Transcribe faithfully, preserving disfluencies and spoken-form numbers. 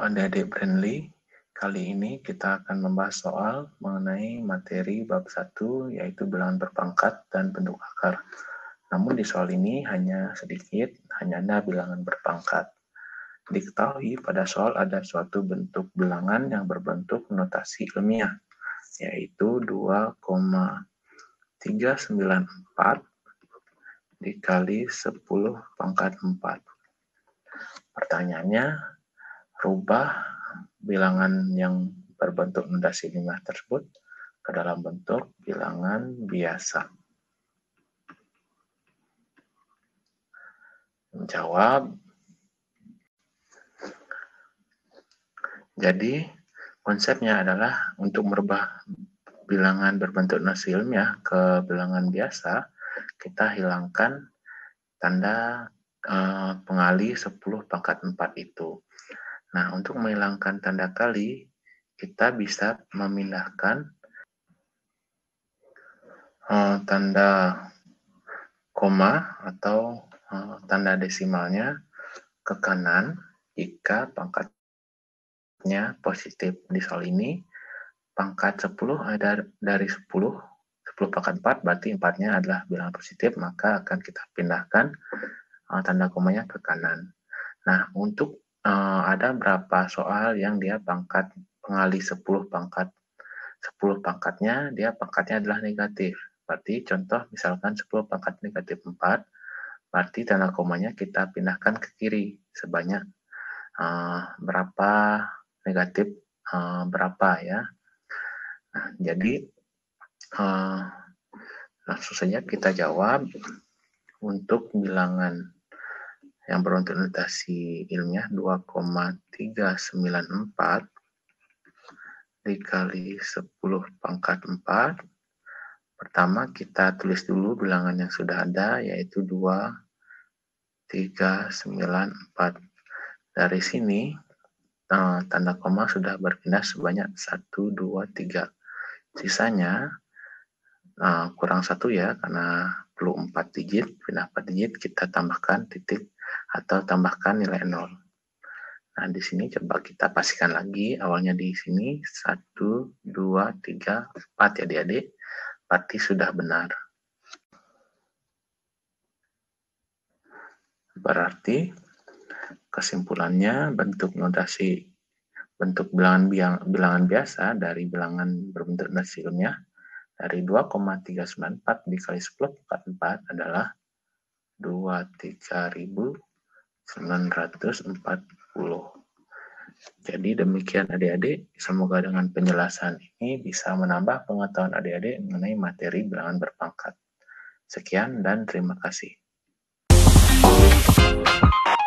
adik-adik Brandly. Kali ini kita akan membahas soal mengenai materi bab satu, yaitu bilangan berpangkat dan bentuk akar. Namun di soal ini hanya sedikit, hanya ada bilangan berpangkat. Diketahui pada soal ada suatu bentuk bilangan yang berbentuk notasi ilmiah, yaitu dua koma tiga sembilan empat dikali sepuluh pangkat empat. Pertanyaannya, rubah bilangan yang berbentuk notasi ilmiah tersebut ke dalam bentuk bilangan biasa. Menjawab. Jadi, konsepnya adalah untuk merubah bilangan berbentuk notasi ilmiah ke bilangan biasa, kita hilangkan tanda eh, pengali sepuluh pangkat empat itu. Nah, untuk menghilangkan tanda kali, kita bisa memindahkan uh, tanda koma atau uh, tanda desimalnya ke kanan jika pangkatnya positif. Di soal ini, pangkat sepuluh ada dari sepuluh, sepuluh pangkat empat, berarti empatnya adalah bilangan positif, maka akan kita pindahkan uh, tanda komanya ke kanan. Nah, untuk Uh, ada berapa soal yang dia pangkat pengali sepuluh pangkat. sepuluh pangkatnya, dia pangkatnya adalah negatif. Berarti contoh misalkan sepuluh pangkat negatif empat, berarti tanda komanya kita pindahkan ke kiri sebanyak uh, berapa negatif uh, berapa ya. Nah, jadi uh, langsung saja kita jawab untuk bilangan yang berbentuk notasi ilmiah dua koma tiga sembilan empat dikali sepuluh pangkat empat. Pertama kita tulis dulu bilangan yang sudah ada, yaitu dua, tiga, sembilan, empat. Dari sini tanda koma sudah berpindah sebanyak satu, dua, tiga. Sisanya kurang satu ya, karena perlu empat digit, pindah empat digit, kita tambahkan titik atau tambahkan nilai nol. Nah, di sini coba kita pastikan lagi, awalnya di sini satu, dua, tiga, empat ya adik-adik, berarti sudah benar. Berarti kesimpulannya bentuk notasi, bentuk bilangan, bilangan biasa dari bilangan berbentuk notasi ilmiah dari dua koma tiga sembilan empat dikali sepuluh pangkat empat adalah dua puluh tiga ribu sembilan ratus empat puluh. Jadi demikian adik-adik, semoga dengan penjelasan ini bisa menambah pengetahuan adik-adik mengenai materi bilangan berpangkat. Sekian dan terima kasih.